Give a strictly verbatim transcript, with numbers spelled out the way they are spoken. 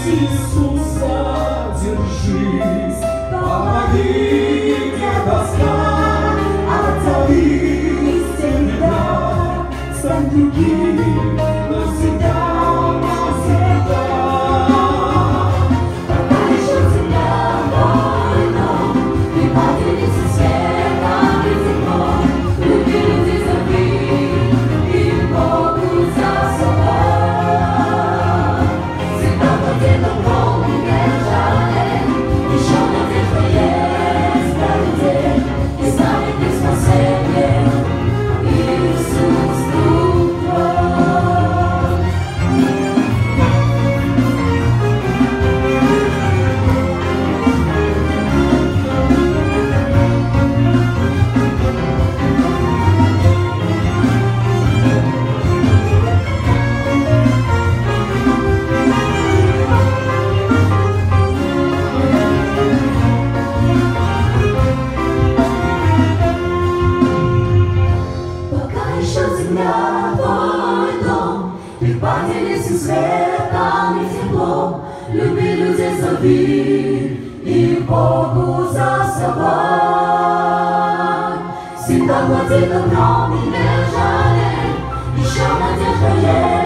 Иисуса держись, помоги мне достать, отзови всегда, стань другим навсегда, навсегда. Пока еще тебя мой дом, не поделись светом и теплом, люби людей, зови и Богу за собой. Всегда плати добром и не жалей, еще надежда есть для людей, и станет их спасением Иисус друг твой. Пока еще земля твой дом, ты поделись им светом и теплом, люби людей, зови и Богу за собой. Всегда плати добром и не жалей, еще надежда есть.